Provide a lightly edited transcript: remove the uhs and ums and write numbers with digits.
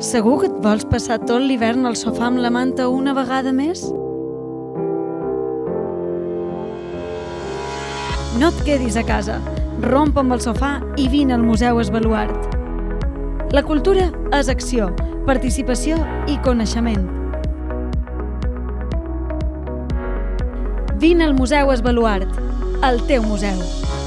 Segur que et vols passar tot l'hivern al sofà amb la manta una vegada més? No et quedis a casa, romp amb el sofà i vine al Museu Esbaluart. La cultura és acció, participació i coneixement. Vine al Museu Esbaluart, el teu museu.